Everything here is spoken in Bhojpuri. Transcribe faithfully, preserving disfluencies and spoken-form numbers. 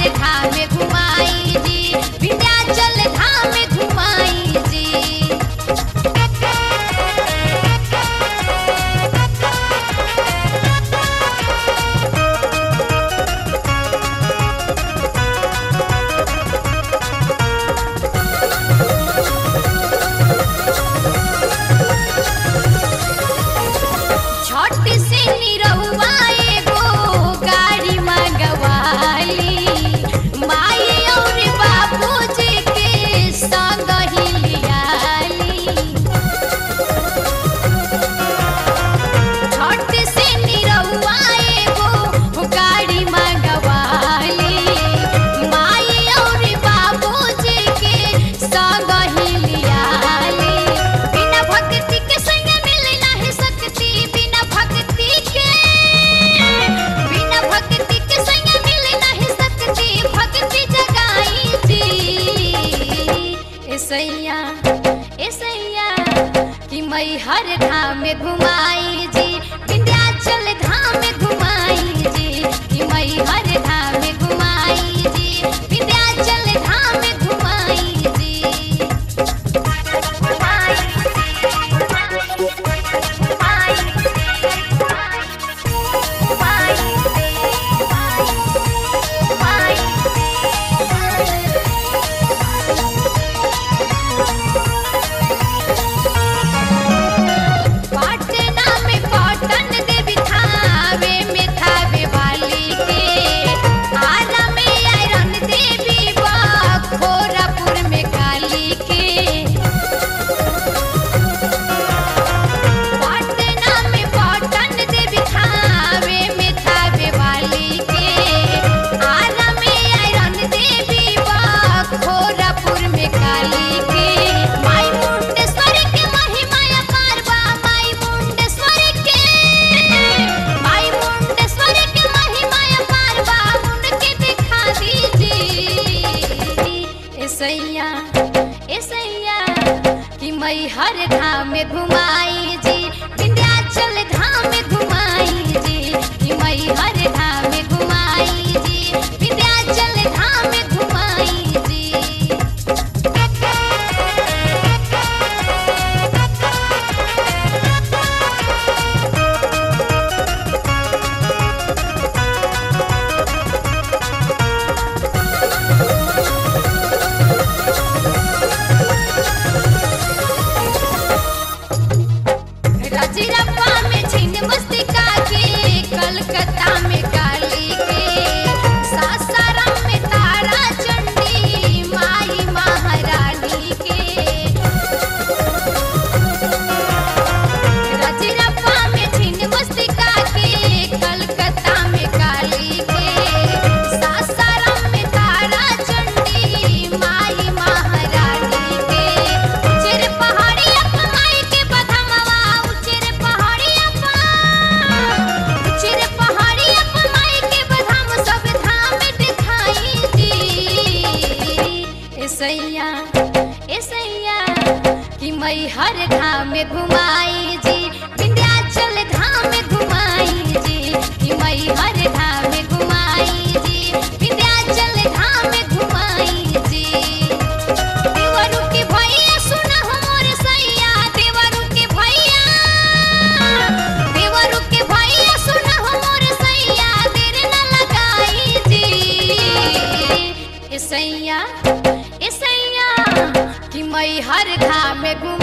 हर धाम घुमाई जी, विंध्याचल धाम घुमाई जी। झट से निरहुआ एगो गाड़ी मंगवाली, माई और बाबूजी के संग ही लियाली। झट से निरहुआ एगो गाड़ी मंगवाली, माई और बाबूजी के संग ही लियाली। बिना भक्ति के संग मिल नहीं सकती, बिना भक्ति के बिना भक्ति के संग मिल नहीं सकती, भक्ति जगाई जी। ऐसैया ऐसैया कि मैं हर धाम घुमाई जी, विंध्याचल धाम घुमाई जी, कि मैं हर धाम घुमाई जी, विंध्याचल धाम घुमाई जी। पटना में पटन देवी थावे में थावे वाली के, आरा में आयरन देवी बखोरापुर में काली के। पटना में पटन देवी थावे में थावे वाली के, आरा में आयरन देवी बखोरापुर में काली के। माई मुंडेश्वरी के महिमा अपार बा, माई मुंडेश्वरी के माई मुंडेश्वरी के महिमा अपार बा, उनके दिखा दीजिए। ऐसैया ऐसैया कि मैं हर धाम घुमाई जी, विंध्याचल धाम घुमाई जी, कि मैं हर धाम घुमाई जी, विंध्याचल धाम घुमाई जी। रजरप्पा में छिन्नमस्तिका के, कलकत्ता में काली के, सासाराम में तारा चंडी माई महारानी के। रजरप्पा में छिन्नमस्तिका के, कलकत्ता में काली के, सासाराम में तारा चंडी माई महारानी के। उचेर पहाड़िया पे माई के बधमवा, उचेर पहाड़िया पे उचेर पहाड़िया पे माई के बधम सब धाम दिखाई जी। ऐसैया ऐसैया कि मैं हर धाम घुमाई जी, विंध्याचल धाम घुमाई जी, कि मैं हर धाम घुमाई जी, विंध्याचल धाम घुमाई जी। देवरू के भैया सुना हो मोर सैया, देवरू के भैया देवरू के भैया सुना हो मोर सैया, देर न लगाई जी। ऐसैया ऐसैया कि मैं हर धाम घुमाई